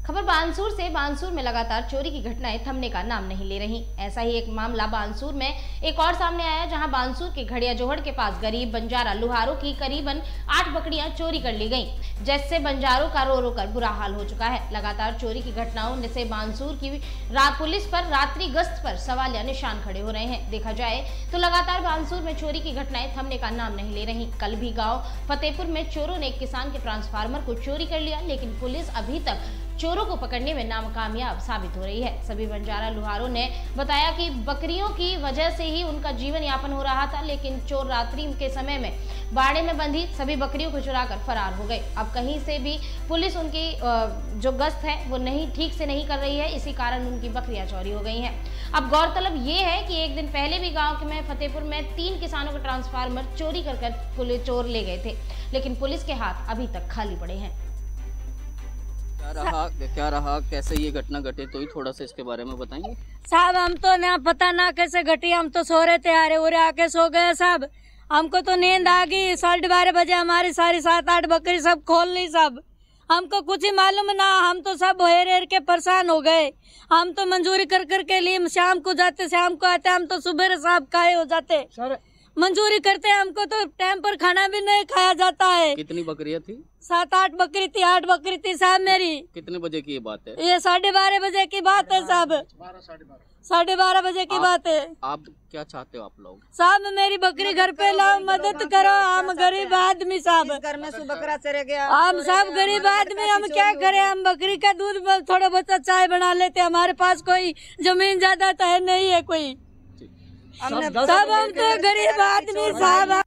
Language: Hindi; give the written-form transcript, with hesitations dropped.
खबर बानसूर से। बानसूर में लगातार चोरी की घटनाएं थमने का नाम नहीं ले रही। ऐसा ही एक मामला बानसूर में एक और सामने आया, जहां बानसूर के घड़िया जोहड़ के पास गरीब बंजारा लुहारों की करीबन 8 बकरियां चोरी कर ली गईं, जिससे बंजारों का रो रो कर बुरा हाल हो चुका है। लगातार चोरी की घटनाओं से बानसूर की पुलिस पर रात्रि गश्त पर सवालिया निशान खड़े हो रहे हैं। देखा जाए तो लगातार बानसूर में चोरी की घटनाएं थमने का नाम नहीं ले रही। कल भी गाँव फतेहपुर में चोरों ने एक किसान के ट्रांसफार्मर को चोरी कर लिया, लेकिन पुलिस अभी तक चोरों को पकड़ने में नाकामयाब साबित हो रही है। सभी बंजारा लुहारों ने बताया कि बकरियों की वजह से ही उनका जीवन यापन हो रहा था, लेकिन चोर रात्रि के समय में बाड़े में बंधी सभी बकरियों को चुराकर फरार हो गए। अब कहीं से भी पुलिस उनकी जो गश्त है वो ठीक से नहीं कर रही है, इसी कारण उनकी बकरियां चोरी हो गई हैं। अब गौरतलब ये है कि एक दिन पहले भी गाँव में फतेहपुर में 3 किसानों का ट्रांसफार्मर चोरी कर पुलिस चोर ले गए थे, लेकिन पुलिस के हाथ अभी तक खाली पड़े हैं। क्या रहा कैसे ये घटना घटे, तो ही थोड़ा सा इसके बारे में बताएंगे साहब। हम तो ना पता ना कैसे घटी, हम तो सो रहे थे, अरे उरे आके सो गए साहब। हमको तो नींद आ गई, 12:30 बजे हमारी सारी 7-8 बकरी सब खोल ली साहब। हमको कुछ ही मालूम ना, हम तो सब हेर के परेशान हो गए। हम तो मंजूरी कर के लिए शाम को जाते, शाम को आते, हम तो सुबह साहब खाए हो जाते सर। मंजूरी करते हमको तो टाइम पर खाना भी नहीं खाया जाता है। कितनी बकरियां थी? 7-8 बकरी थी, 8 बकरी थी साहब मेरी। कितने बजे की ये बात है? ये 12:30 बजे की बात है साहब, 12:30 बजे की बात है। आप क्या चाहते हो आप लोग? साहब मेरी बकरी घर पे लाओ, मदद करो, हम गरीब आदमी साहब। घर में बकरा चले गया, हम सब गरीब आदमी, हम क्या करें? हम बकरी का दूध थोड़ा बहुत चाय बना लेते, हमारे पास कोई जमीन ज्यादा तो है नहीं है कोई। सब हम तो गरीब आदमी साहब,